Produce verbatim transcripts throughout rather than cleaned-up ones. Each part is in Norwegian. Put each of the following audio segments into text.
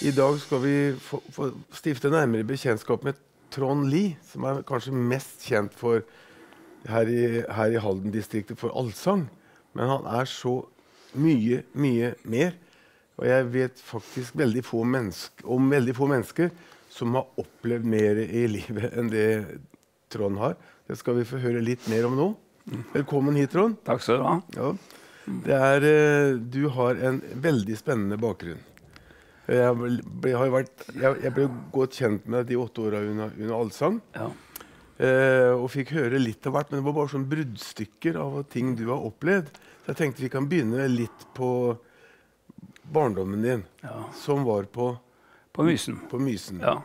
I dag skal vi få, få stifte nærmere bekjentskap med Trond Lie, som er kanskje mest kjent for her i, her i Halden-distriktet for allsang. Men han er så mye, mye mer. Og jeg vet faktisk veldig få mennesker, om veldig få mennesker som har opplevd mer i livet enn det Trond har. Det skal vi få høre litt mer om nå. Velkommen hit, Trond. Takk skal du ha. Ja. Det er, eh, du har en veldig spennende bakgrunn. Jeg ble, har vært, jeg, jeg ble godt kjent med de åtte årene under, under allsang. Ja. Eh, og fikk høre litt av hvert, men det var bare sånn bruddstykker av ting du har opplevd. Så jeg tenkte vi kan begynne litt på barndommen din, Ja. som var på, På Mysen. på Mysen. Ja.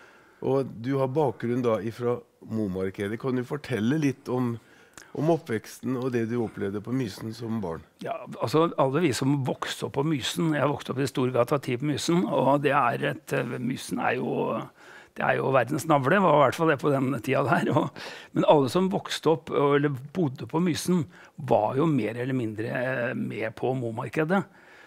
Og du har bakgrunn da ifra Momarkedet. Kan du fortelle litt om, om oppveksten og det du opplevde på Mysen som barn? Ja, altså alle vi som vokste opp på Mysen, jeg vokste opp i Storgata ti på Mysen, og det er et, Mysen er jo, det er jo verdens navle, var i hvert fall det på den tida der. Og, men alle som vokste opp, eller bodde på Mysen, var jo mer eller mindre med på Momarkedet.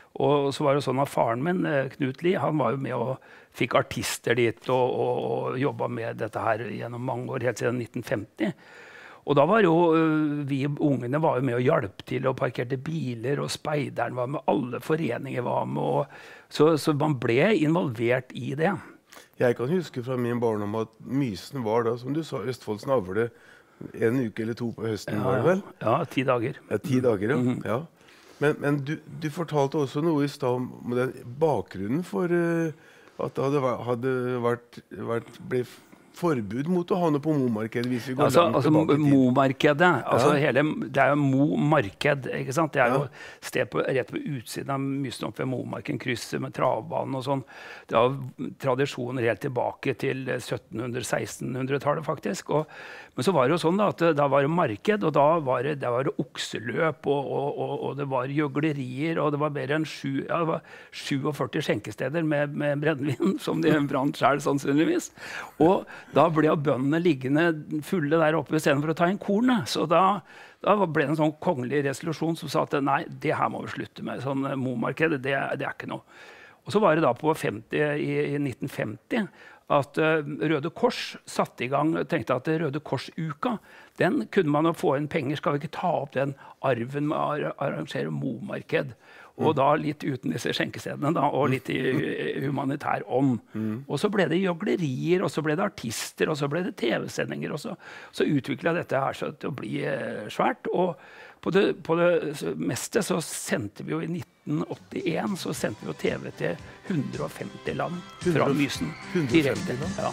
Og så var det sånn at faren min, Knut Lie, han var jo med og fikk artister dit og, og, og jobbet med dette her gjennom mange år, helt siden nitten femti. Og da var jo, vi ungene var jo med og hjalp til og parkerte biler, og speideren var med, alle foreninger var med, og, så, så man ble involvert i det. Jeg kan huske fra min barndom at Mysen var da, som du sa, Østfolds navle, en uke eller to på høsten, Ja, var det vel? Ja, ti dager. Ja, ti dager, ja. Mhm. ja. Men, men du, du fortalte også noe i stad om den bakgrunnen for uh, at det hadde, vært, hadde vært, vært, ble forbud mot å ha noe på Momarkedet hvis vi går Altså, langt altså tilbake i tid. Mo-markedet, altså Ja. hele, det er jo Mo-marked, ikke sant? Det er jo Ja. sted på, rett på utsiden av Mysen opp ved Momarken, krysset med travbanen og sånn. Det har tradisjoner helt tilbake til syttenhundre-sekstenhundretallet faktisk. Og, men så var det jo sånn da, at da var det marked, og da var det, da var det okseløp, og, og, og, og det var gjøglerier, og det var mer enn sju, ja, det var sjuogførti skjenkesteder med, med brennevin, som de brant selv sannsynligvis. Og da ble jo bøndene liggende fulle der oppe i stedet for å ta inn kornet. Så da, da ble det en sånn kongelig resolusjon som sa at nei, det her må vi slutte med. Sånn Mo-markedet, det, det er ikke noe. Og så var det da på femti, i, i nitten femti at uh, Røde Kors satte i gang, tenkte at Røde Kors-uka, den kunne man jo få inn penger, skal vi ikke ta opp den arven med å arrangere Mo-marked? Og da litt uten disse skjenkestedene da, og litt i humanitær ånd. Mm. Og så ble det gjøglerier, og så ble det artister, og så ble det T V-sendinger, og så, så utviklet dette her så til å bli eh, svært. Og på det, på det meste så sendte vi jo i nitten åttien, så sendte vi jo T V til hundre og femti land fra Mysen. Direkte. Ja.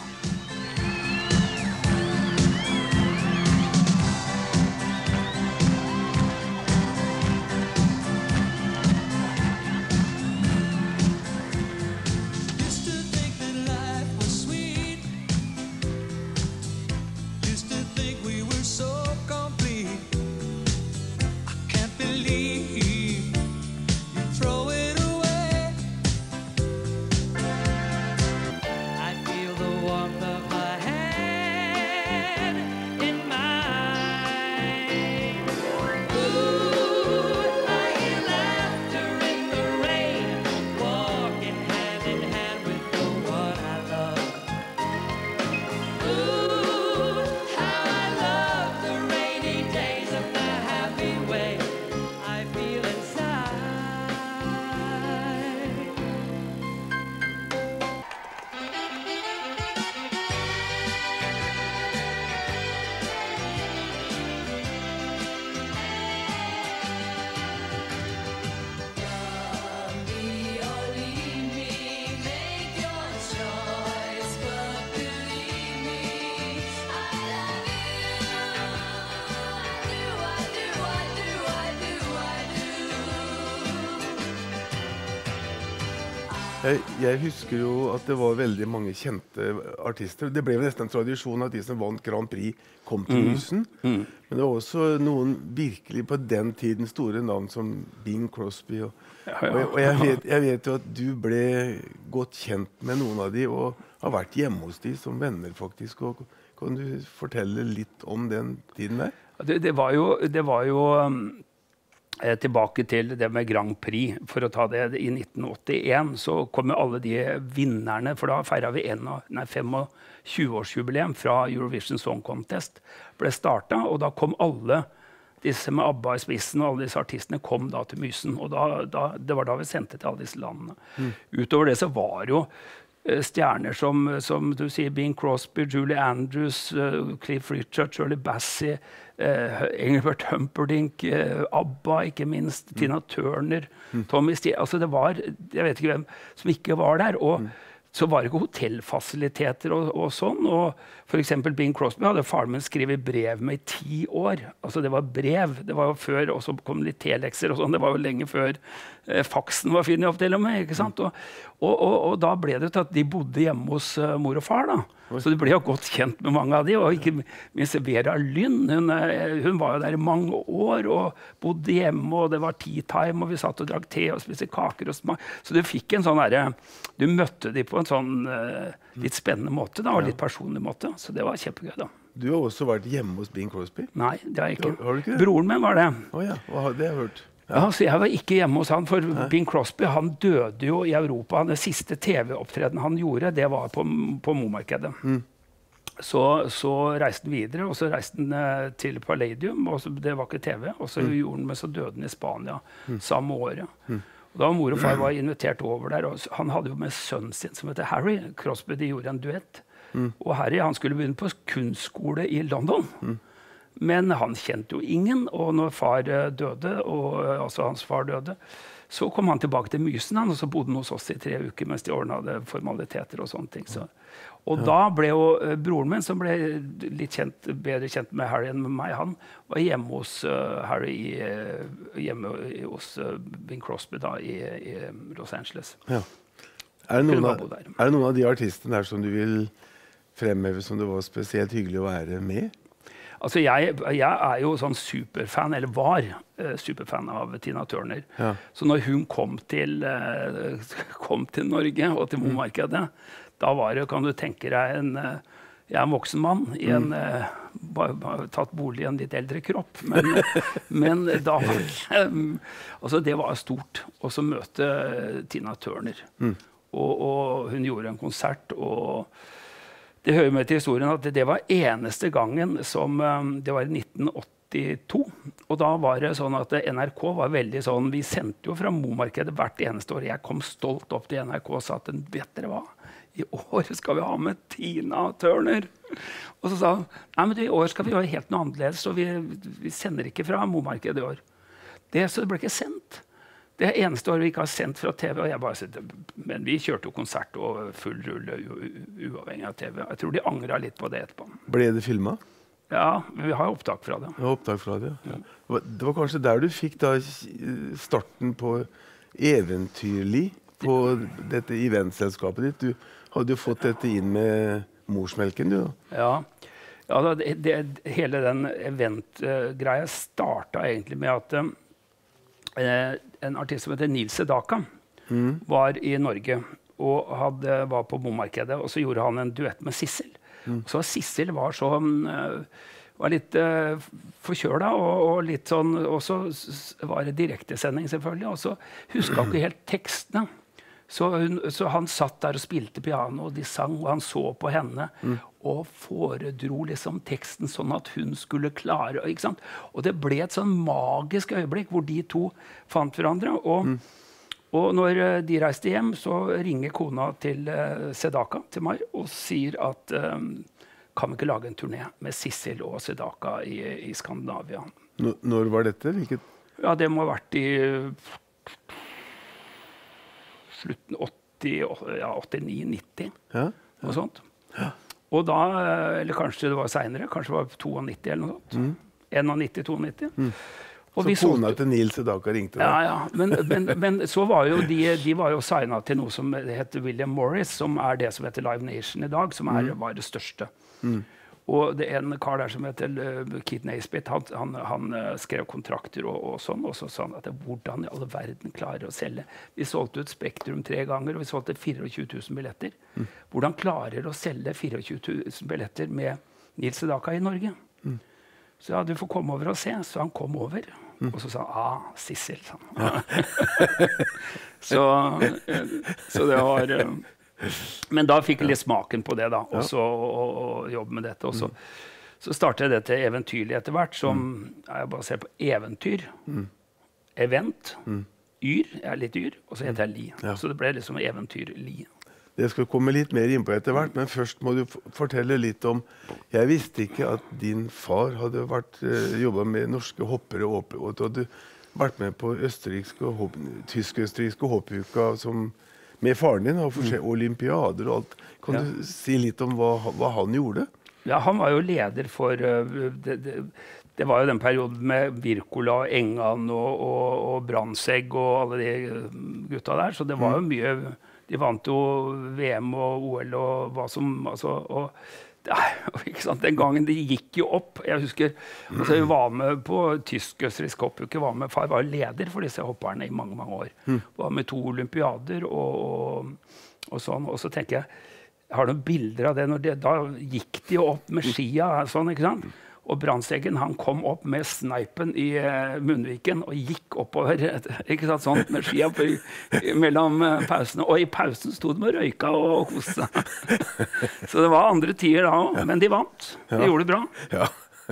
Jeg, jeg husker jo at det var veldig mange kjente artister. Det ble jo nesten en tradisjon at de som vant Grand Prix kom til Mysen. Mm. Mm. Men det var også noen virkelig på den tiden store navn som Bing Crosby. Og, ja, ja. og, og jeg, vet, jeg vet jo at du ble godt kjent med noen av de, og har vært hjemme hos de som venner faktisk. Og, kan du fortelle litt om den tiden der? Det, det var jo... Det var jo um eh, tilbake til det med Grand Prix. For å ta det i nitten åttien så kom jo alle de vinnerne, for da feiret vi tjuefem-årsjubileum fra Eurovision Song Contest ble startet, og da kom alle disse med ABBA i spissen, og alle disse artistene kom da til Mysen, og da, da, det var da vi sendte til alle disse landene. Mm. Utover det så var jo stjerner som, som du sier, Bing Crosby, Julie Andrews, uh, Cliff Richard, Shirley Bassey, uh, Engelbert Humperdinck, uh, ABBA ikke minst, mm. Tina Turner, mm. Tommy Steele. Altså det var, jeg vet ikke hvem som ikke var der. Og mm. så var det ikke hotellfasiliteter og, og sånn. Og for eksempel Bing Crosby hadde faren min skrevet brev med i ti år. Altså det var brev. Det var jo før, og så kom litt telekser og sånn. Det var jo lenge før eh, faksen var funnet opp til og med, ikke sant? Og, og, og, og da ble det til at de bodde hjemme hos uh, mor og far da. Så de ble jo godt kjent med mange av de, og ikke minst Vera Lynn. Hun, hun var jo der i mange år og bodde hjemme, og det var tea time, og vi satt og drakk te og spiste kaker og smak. Så du fikk en sånn derre, du møtte de på en sånn uh, litt spennende måte da, og litt personlig måte. Så det var kjempegøy da. Du har også vært hjemme hos Bing Crosby? Nei, det har jeg ikke. Har, har du ikke det? Broren min var det. Å ja, hva, det har jeg hørt. Ja. Ja, så jeg var ikke hjemme hos han, for Hæ? Bing Crosby han døde jo i Europa. Den siste T V-opptreden han gjorde, det var på, på Momarkedet. Mm. Så, så reiste han videre, og så reiste han uh, til Palladium, og så, det var ikke T V, og så mm. gjorde han med så døde han i Spania mm. samme året. Mm. Og da mor og far var invitert over der, og han hadde jo med sønnen sin, som heter Harry Crosby, de gjorde en duett. Mm. Og Harry, han skulle begynne på kunstskole i London. Mm. Men han kjente jo ingen, og når far døde, og, altså hans far døde, så kom han tilbake til Mysen, og så bodde han hos oss i tre uker mens de ordnet formaliteter og sånne ting. Så. Og ja. Da ble jo broren min, som ble litt kjent, bedre kjent med Harry enn med meg, han var hjemme hos uh, Harry, i, uh, hjemme hos uh, Bing Crosby da, i, i Los Angeles. Ja. Er, det noen av, er det noen av de artistene der som du vil fremheve som det var spesielt hyggelig å være med? Altså jeg, jeg er jo sånn superfan, eller var uh, superfan av Tina Turner. Ja. Så når hun kom til, uh, kom til Norge og til Momarkedet, mm. da var det, kan du tenke deg, en, uh, jeg er en voksen mann i en, uh, bare, bare tatt bolig i en litt eldre kropp. Men, men da var det, um, altså det var stort å møte Tina Turner. Mm. Og, og hun gjorde en konsert, og det hører med til historien at det var eneste gangen som, det var i nitten åttito, og da var det sånn at N R K var veldig sånn, vi sendte jo fra Momarkedet hvert eneste år, jeg kom stolt opp til N R K og sa at vet dere hva, i år skal vi ha med Tina Turner. Og så sa han, nei, men i år skal vi gjøre helt noe annerledes, så vi, vi sender ikke fra Momarkedet i år. Det, så det ble ikke sendt. Det er eneste år vi ikke har sendt fra T V, og jeg bare sitter, men vi kjørte jo konsert og full rulle uavhengig av T V. Jeg tror de angret litt på det etterpå. Ble det filmet? Ja, vi har opptak fra det. Ja, opptak fra det, ja. Ja. Det var kanskje der du fikk da starten på Eventyrlig, på dette eventselskapet ditt. Du hadde jo fått dette inn med morsmelken, du da. Ja, ja det, det, hele den eventgreia startet egentlig med at eh, en artist som heter Nils Sedaka mm. var i Norge og hadde, var på Momarkedet, og så gjorde han en duett med Sissel. Mm. Og så Sissel var sånn, uh, var litt uh, forkjøla, og, og litt sånn, og så var det direktesending selvfølgelig, og så huska han ikke helt tekstene. Så, hun, så han satt der og spilte piano, og de sang, og han så på henne, mm. og foredro liksom teksten sånn at hun skulle klare, ikke sant? Og det ble et sånn magisk øyeblikk hvor de to fant hverandre, og, mm. og når de reiste hjem, så ringer kona til uh, Sedaka, til meg, og sier at um, kan vi ikke lage en turné med Sissel og Sedaka i, i Skandinavia? N- når var dette? Hvilket? Ja, det må ha vært i slutten åtti, ja, åttini nitti, ja, ja. Og sånt. Ja. Og da, eller kanskje det var senere, kanskje det var nittito eller noe sånt. Mm. nittien, nittito. Mm. Og så kona til Nils Sedaka ringte deg. Ja, ja. Men, men, men så var jo de, de var jo signet til noe som heter William Morris, som er det som heter Live Nation i dag, som er, mm. var det største. Mm. Og det er en kar der som heter uh, Keith Naisbitt, han, han, han uh, skrev kontrakter og, og sånn, og så sa han at hvordan i alle verden klarer å selge. Vi solgte ut Spektrum tre ganger, og vi solgte tjuefire tusen billetter. Mm. Hvordan klarer å selge tjuefire tusen billetter med Nils Sedaka i Norge? Mm. Så ja, du får komme over og se. Så han kom over. Mm. Og så sa han, ah, Sissel. Ja. så, så det var... Men da fikk jeg litt smaken på det da, også å jobbe med dette. Og så, mm. så startet jeg dette eventyrlig etter hvert, som mm. er basert på eventyr, mm. event, mm. yr, jeg er litt yr, og så heter jeg Li. Ja. Så det ble liksom eventyr Li. Det skal komme litt mer inn på etter hvert, men først må du fortelle litt om... Jeg visste ikke at din far hadde vært, uh, jobbet med norske hoppere, og, og at du hadde vært med på tysk-østerrikske hoppuka som, med faren din, og forskjellige olympiader og alt. Kan ja. du si litt om hva, hva han gjorde? Ja, han var jo leder for... Uh, det, det, det var jo den perioden med Wirkola, Engan og, og, og Brandtzæg og alle de gutta der, så det var jo mye... De vant jo V M og O L og hva som... Altså, og, ikke sant? Den gangen de gikk jo opp. Jeg husker altså, jeg var med på tysk-østerriksk hoppuke. Var med, far var leder for disse hopperne i mange, mange år. Var med to olympiader og, og, og sånn. Og så tenker jeg, jeg har noen bilder av det. Når de, da gikk de opp med skia, sånn, ikke sant? Og Brandtzægen, han kom opp med sneipen i uh, Munnviken og gikk oppover, ikke sant, sånn, med skia på, i, mellom uh, pausene. Og i pausen stod de og røyka og, og koste. Så det var andre tider da også, ja. Men de vant. De ja. gjorde det bra. Ja,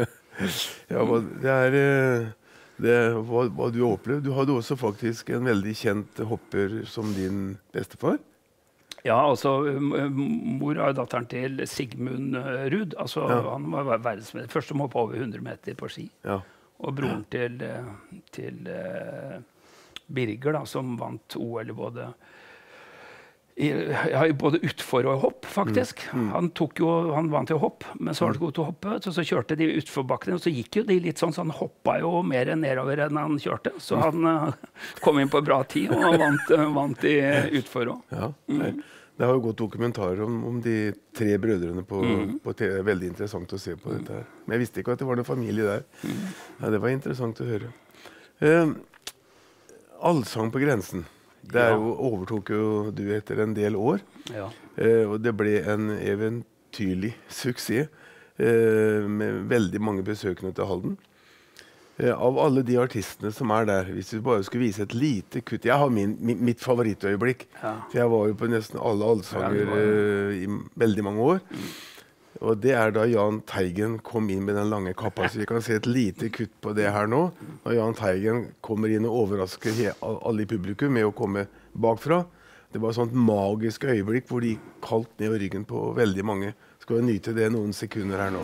ja det er det, hva, hva du opplevde. Du hadde også faktisk en veldig kjent hopper som din bestefar. Ja, altså mor er datteren til Sigmund Ruud. Altså, ja. Han var verdensmester. Først som hoppet over hundre meter på ski. Ja. Og broren ja. til, til uh, Birger, da, som vant O L både, i, ja, både utfor og hopp, faktisk. Mm. Mm. Han, tok jo, han vant jo hopp, men så var det god til å hoppe. Så, så kjørte de utforbakkene, og så gikk jo de litt sånn, så han hoppa jo mer nedover enn han kjørte. Så han uh, kom inn på bra tid, og han vant, uh, vant i utfor også. Ja, mm. Det har jo gått dokumentarer om, om de tre brødrene på, mm. på T V. Veldig interessant å se på dette her. Men jeg visste ikke at det var en familie der. Mm. Ja, det var interessant å høre. Uh, Allsang på grensen. Det er jo, overtok jo du etter en del år. Ja. Uh, og det ble en eventyrlig suksess. Uh, med veldig mange besøkende til Halden. Uh, av alle de artistene som er der, hvis vi bare skulle vise et lite kutt. Jeg har min, min, mitt favorittøyeblikk. Ja. For jeg var jo på nesten alle allsanger ja, uh, i veldig mange år. Mm. Og det er da Jahn Teigen kom inn med den lange kappa. Så vi kan se et lite kutt på det her nå. Og Jahn Teigen kommer inn og overrasker alle i publikum med å komme bakfra. Det var et sånt magisk øyeblikk hvor de kaldt ned ryggen på veldig mange. Skal vi nyte det noen sekunder her nå.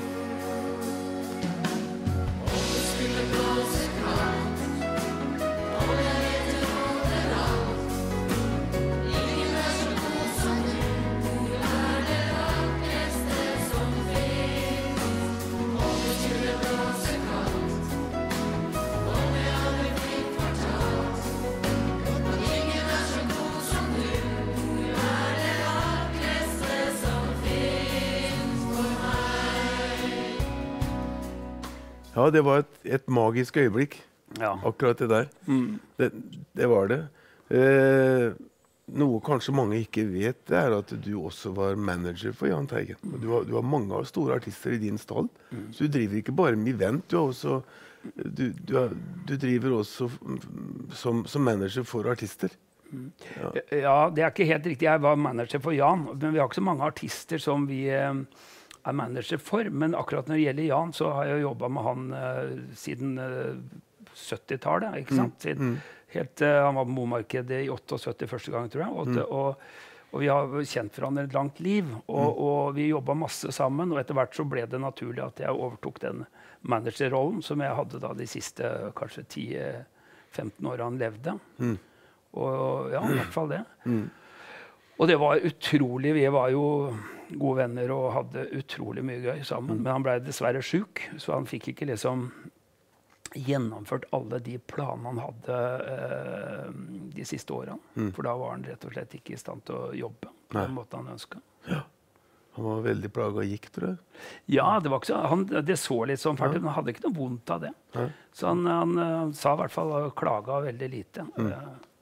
Ja, det var et, et magisk øyeblikk, ja. Akkurat det der. Mm. Det, det var det. Eh, noe kanskje mange ikke vet, det er at du også var manager for Jahn Teigen. Mm. Du, har, du har mange store artister i din stall, mm. så du driver ikke bare med event, du, er også, du, du, er, du driver også som, som manager for artister. Mm. Ja. Ja, det er ikke helt riktig. Jeg var manager for Jahn, men vi har ikke så mange artister som vi... Eh, er manager for, men akkurat når det gjelder Jahn, så har jeg jobbet med han uh, siden uh, syttitallet, ikke sant? Siden, mm. helt, uh, han var på Momarkedet i syttiåtte første gang, tror jeg, og, mm. og, og vi har kjent hverandre et langt liv, og, mm. og vi jobbet masse sammen, og etter hvert så ble det naturlig at jeg overtok den managerrollen som jeg hadde da de siste kanskje ti til femten år han levde. Mm. Og ja, i hvert fall det. Mm. Og det var utrolig, vi var jo gode venner og hadde utrolig mye gøy sammen. Mm. Men han ble dessverre syk, så han fikk ikke liksom gjennomført alle de planene han hadde eh, de siste årene. Mm. For da var han rett og slett ikke i stand til å jobbe på den måten han ønsket. Ja. Han var veldig plaget av gikt, tror jeg. Ja, det var ikke så, han, det så litt sånn ferdig, men han hadde ikke noe vondt av det. Ja. Så han, han, han sa i hvert fall klaget veldig lite. Mm.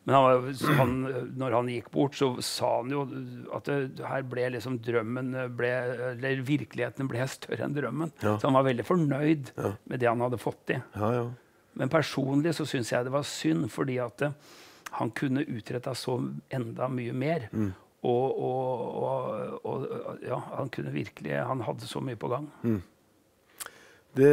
Men han, han, når han gikk bort, så sa han jo at det, her ble liksom drømmen ble, eller virkeligheten ble større enn drømmen. Ja. Så han var veldig fornøyd ja. med det han hadde fått til. Ja, ja. Men personlig så synes jeg det var synd, fordi at det, han kunne utrette så enda mye mer. Mm. Og, og, og, og ja, han kunne virkelig, han hadde så mye på gang. Mm. Det,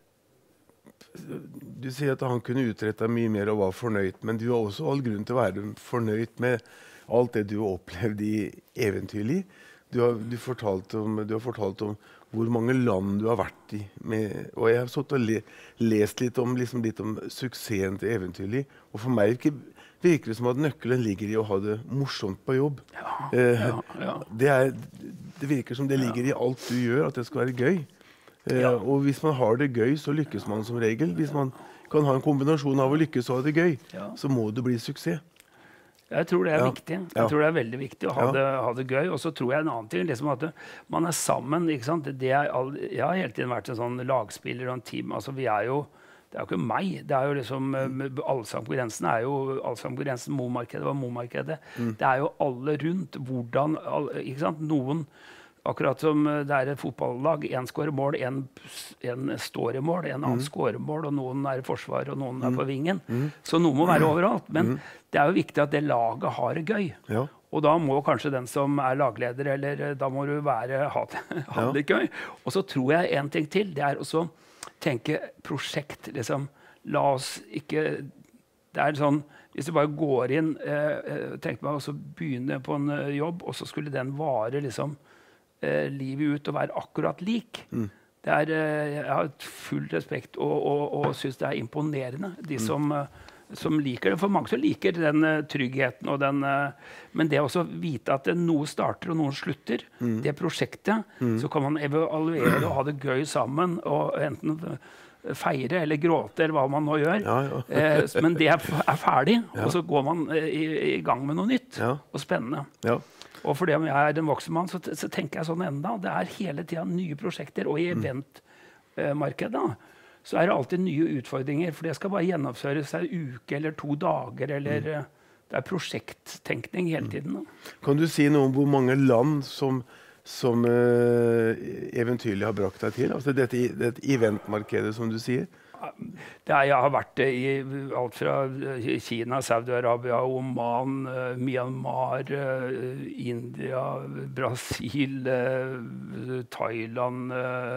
du sier at han kunne utrette mye mer og var fornøyd, men du har også all grunn til å være fornøyd med alt det du har opplevd i Eventyrlig. Du har, du fortalt om, du har fortalt om hvor mange land du har vært i. Med, og jeg har satt og le, lest litt om, liksom litt om suksessen til Eventyrlig. Og for meg ikke virker det som at nøkkelen ligger i å ha det morsomt på jobb. Ja, eh, ja, ja. Det, er, det virker som det ligger i alt du gjør, at det skal være gøy. Eh, ja. Og hvis man har det gøy, så lykkes man som regel. Hvis man kan ha en kombinasjon av å lykkes og ha det gøy, ja. så må det bli suksess. Jeg tror det er ja. viktig. Jeg ja. tror det er veldig viktig å ha, ja. det, ha det gøy. Og så tror jeg en annen ting, liksom at det, man er sammen. Ikke sant? Det er all, jeg har hele tiden vært en sånn lagspiller og en team. Altså, vi er jo Det er jo ikke meg. Det er jo liksom, Allsang på grensen er jo Allsang på grensen, Mo-markedet var Mo-markedet. Mm. Det er jo alle rundt. Hvordan, ikke sant? Noen, akkurat som det er et fotballag, en skårer mål, en, en står i mål, en annen mm. skårer mål, og noen er i forsvar, og noen mm. er på vingen. Mm. Så noen må være overalt. Men mm. det er jo viktig at det laget har det gøy. Ja. Og da må kanskje den som er lagleder, eller da må du være, ha, ha det gøy. Og så tror jeg en ting til, det er også tenke prosjekt, liksom. La oss ikke Det er sånn hvis du bare går inn eh, tenk meg også begynne på en uh, jobb, og så skulle den vare liksom eh, livet ut og være akkurat lik. Mm. Det er, eh, jeg har full respekt og, og, og synes det er imponerende, de mm. som, uh, som liker det. For mange som liker den uh, tryggheten og den uh, men det også vite at uh, noe starter og noen slutter, mm. det prosjektet, mm. så kan man evaluere og ha det gøy sammen, og enten feire eller gråte, eller hva man nå gjør. Ja, ja. eh, men det er, er ferdig, ja. og så går man eh, i, i gang med noe nytt ja. og spennende. Ja. Og fordi om jeg er en voksen mann, så, så tenker jeg sånn enda. Det er hele tiden nye prosjekter, og i eventmarkedet eh, så er det alltid nye utfordringer, for det skal bare gjennomføres en uke eller to dager, eller mm. det er prosjekttenkning hele tiden. Da. Kan du si noe om hvor mange land som som uh, Eventyrlig har brakt deg til? Altså dette, dette eventmarkedet, som du sier? Det er, jeg har vært i alt fra Kina, Saudi-Arabia, Oman, uh, Myanmar, uh, India, Brasil, uh, Thailand,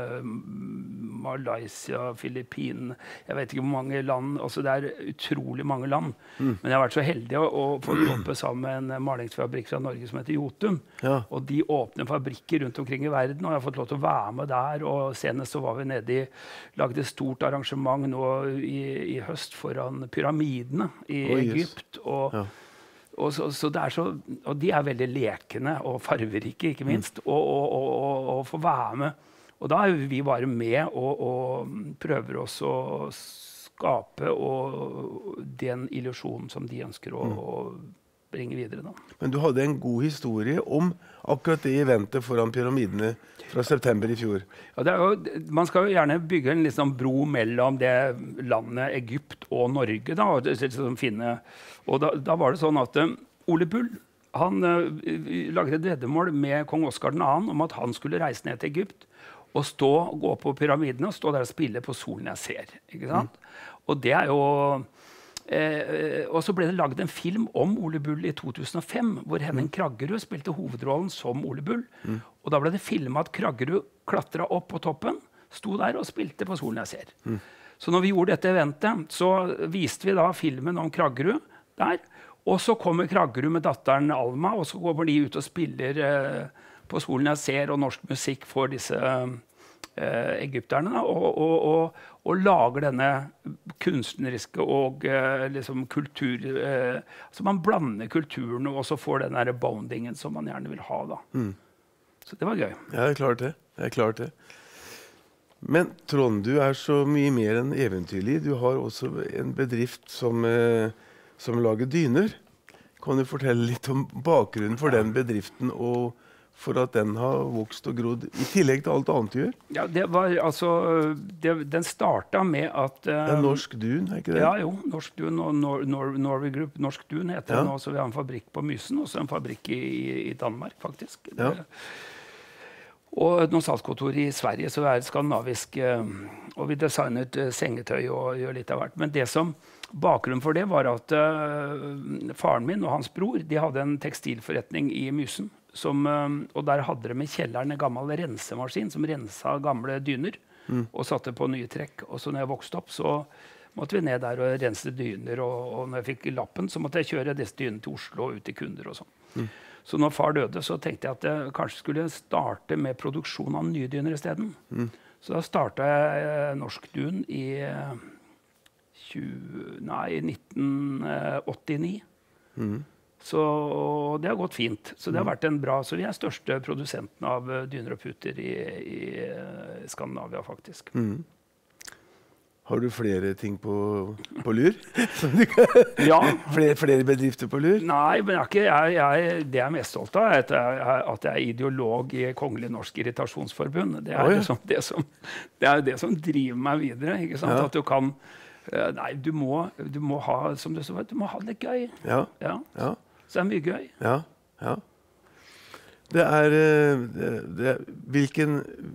uh, Malaysia, Filippinene. Jeg vet ikke hvor mange land. Altså det er utrolig mange land. Mm. Men jeg har vært så heldig å, å få jobbe sammen med en malingsfabrikk fra Norge som heter Jotun. Ja. Og de åpner fabrikker rundt omkring i verden, og jeg har fått lov til å være med der. Og senest så var vi nede i, lagde et stort arrangement nå i, i høst foran pyramidene i oh, Egypt. Yes. Og, ja. og, så, så det er så, og de er veldig lekende og farverike, ikke minst. Mm. Og, og, og, og, og få være med. Og da er vi bare med og, og prøver oss å skape og den illusjonen som de ønsker å, mm. å bringe videre. Da. Men du hadde en god historie om akkurat det eventet foran pyramidene fra september i fjor. Ja, det er jo, man skal jo gjerne bygge en liksom bro mellom det landet Egypt og Norge. Da, og, liksom finne, og da, da var det sånn at um, Ole Bull han uh, lagde et veddemål med kong Oskar den andre om at han skulle reise ned til Egypt og stå, gå på pyramidene og stå der og spille på solen jeg ser. Ikke sant? Mm. Og det er jo... Eh, og så ble det laget en film om Ole Bull i to tusen og fem, hvor Henning Kraggerud spilte hovedrollen som Ole Bull. Mm. Og da ble det filmet at Kraggerud klatret opp på toppen, sto der og spilte på solen jeg ser. Mm. Så når vi gjorde dette eventet, så viste vi da filmen om Kraggerud der. Og så kommer Kraggerud med datteren Alma, og så går de ut og spiller... Eh, på solen jeg ser, og norsk musikk for disse eh, egypterne, da, og, og, og, og lager denne kunstneriske og eh, liksom kultur... Eh, altså man blander kulturen, og så får den der bondingen som man gjerne vil ha. Da. Mm. Så det var gøy. Ja, det er klart det. Det er klart det. Men Trond, du er så mye mer enn Eventyrlig. Du har også en bedrift som, eh, som lager dyner. Kan du fortelle litt om bakgrunnen for den bedriften, og for at den har vokst og grodd, i tillegg til alt annet du gjør? Ja, det var altså det, Den starta med at uh, Det er Norsk Dun, er ikke det? Ja, jo. Norsk Dun og Nor Nor Norway Group. Norsk Dun heter Ja. det nå. Så vi har en fabrikk på Mysen, og så en fabrikk i, i Danmark, faktisk. Ja. Det, og noen salgskontor i Sverige, så vi er skandinavisk. Uh, og vi designet uh, sengetøy og gjør litt av hvert. Men det som bakgrunnen for det var at uh, faren min og hans bror de hadde en tekstilforretning i Mysen. Som, og der hadde de i kjelleren en gammel rensemaskin som rensa gamle dyner mm. og satte på nye trekk. Og så når jeg vokste opp, så måtte vi ned der og rense dyner. Og, og når jeg fikk lappen, så måtte jeg kjøre disse dynene til Oslo og ut til kunder. Og sånn. Mm. Så når far døde, så tenkte jeg at jeg kanskje skulle starte med produksjon av nye dyner isteden. Mm. Så da starta jeg Norsk Dun i, tjue, nei, nitten åttini. Mm. Så det har gått fint. Så det har vært en bra, så vi er største produsenten av dyner og puter i, i Skandinavia, faktisk. Mm. Har du flere ting på, på lur? Ja. flere, flere bedrifter på lur? Nei, men jeg er ikke, jeg, jeg, det jeg er mest stolt av, er at jeg, at jeg er ideolog i Kongelig Norsk Irritasjonsforbund. Det er, oh, ja. liksom det, som, det er det som driver meg videre. Ikke sant? Ja. At du kan Nei, du må, du må ha som du, du må ha det gøy. Ja. Ja. Ja. Så det er mye gøy. Ja, ja. Det er, det, det, hvilken,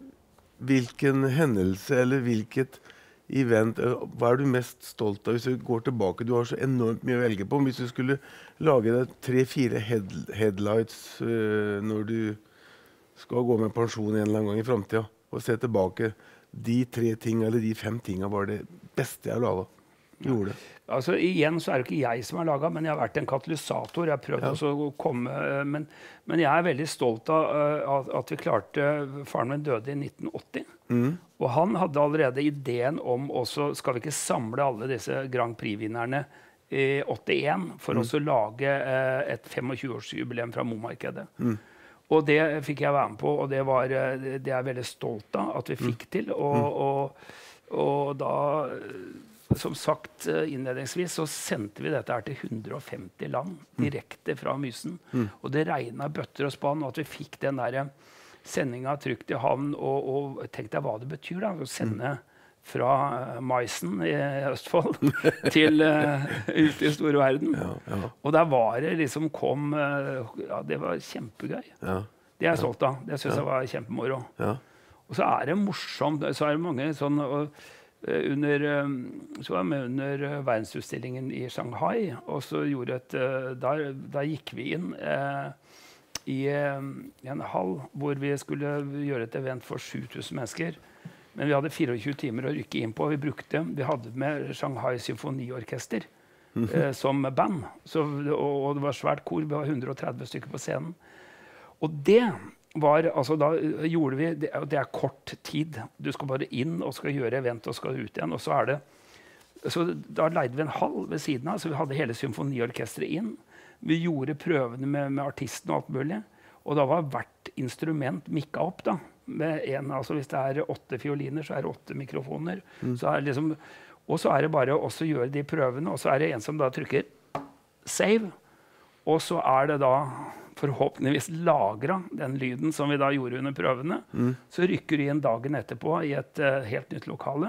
hvilken hendelse eller hvilket event, hva er du mest stolt av hvis du går tilbake? Du har så enormt mye å velge på. Hvis du skulle lage deg tre-fire head, headlights uh, når du skal gå med pensjon en eller annen gang i fremtiden, og se tilbake, de tre ting eller de fem tingene var det beste jeg laget. Gjorde det. Altså, igjen så er det ikke jeg som har laget, men jeg har vært en katalysator. Jeg har prøvd ja. også å komme, men, men jeg er veldig stolt av uh, at vi klarte, faren min døde i nitten åtti. Mm. Og han hadde allerede ideen om også, skal vi ikke samle alle disse Grand Prix-vinnerne i åttien for mm. også å lage uh, et tjuefem-årsjubileum fra Mo-markedet. Mm. Og det fikk jeg være med på, og det, var, det er jeg veldig stolt av at vi fikk mm. til. Og, mm. og, og da... Som sagt innledningsvis så sendte vi dette her til hundre og femti land direkte fra Mysen. Mm. Og det regnet bøtter og spann, og at vi fikk den der sendingen trygt i havn. Og, og tenkte jeg hva det betyr da, å sende fra Maisen i Østfold til uh, ute i store verden. Ja, ja. Og der var det liksom kom, uh, ja det var kjempegøy. Ja. Det er jeg stolt av. Det synes ja. jeg var kjempemoro. Ja. Og så er det morsomt, så er det mange sånn... Og, Under, så var jeg med under verdensutstillingen i Shanghai, og så gjorde et, der, der gikk vi inn eh, i en hall hvor vi skulle gjøre et event for sju tusen mennesker. Men vi hadde tjuefire timer å rykke inn på. Vi brukte, vi hadde med Shanghai Symfoniorkester eh, som band. Så, og, og det var svært kor, vi var hundre og tretti stykker på scenen. Og det var, altså da gjorde vi, det, det er kort tid. Du skal bare inn og skal gjøre event og skal ut igjen. Og så er det, så da leide vi en hall ved siden av, så vi hadde hele symfoniorkestret inn. Vi gjorde prøvene med, med artisten og alt mulig. Og da var hvert instrument mikka opp da. Med en, altså hvis det er åtte fioliner, så er det åtte mikrofoner. Mm. Så er det liksom, og så er det bare å gjøre de prøvene, og så er det en som da trykker save. Og så er det da forhåpentligvis lagret den lyden som vi da gjorde under prøvene. Mm. Så rykker du inn dagen etterpå i et uh, helt nytt lokale.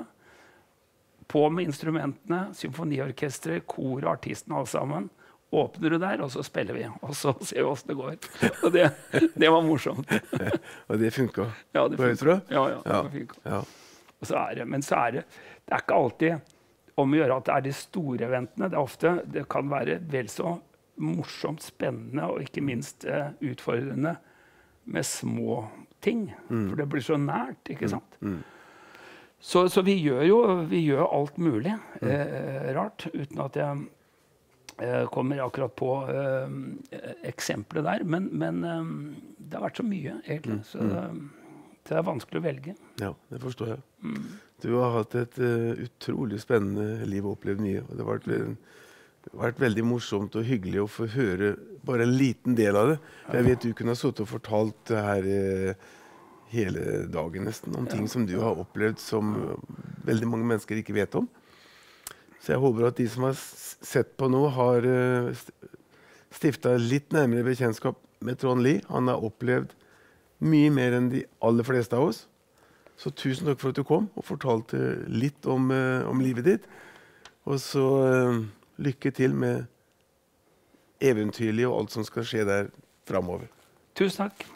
På med instrumentene, symfoniorkestret, kor og artisten alle sammen. Åpner du der, og så spiller vi. Og så ser vi hvordan det går. Og det, det var morsomt. Og det funket? Ja, det funket. Ja, ja, ja. det funket. Ja. Og så er det, men så er det, det er ikke alltid om å gjøre at det er de store eventene. Det er ofte, det kan være vel så morsomt, spennende og ikke minst uh, utfordrende med små ting. Mm. For det blir så nært, ikke sant? Mm. Mm. Så, så vi gjør jo vi gjør alt mulig mm. eh, rart, uten at jeg eh, kommer akkurat på eh, eksempler der. Men, men eh, det har vært så mye, egentlig. Mm. Så eh, det er vanskelig å velge. Ja, det forstår jeg. Mm. Du har hatt et uh, utrolig spennende liv og opplevd mye. Og det har vært en Det har vært veldig morsomt og hyggelig å få høre bare en liten del av det. For jeg vet du kunne ha suttet og fortalt det her eh, hele dagen nesten, om ting som du har opplevd som veldig mange mennesker ikke vet om. Så jeg håper at de som har sett på nå har eh, stiftet litt nærmere bekjentskap med Trond Lie. Han har opplevd Mye mer enn de aller fleste av oss. Så tusen takk for at du kom og fortalte litt om, eh, om livet ditt. Og så eh, lykke til med eventyrlig og alt som skal skje der fremover. Tusen takk.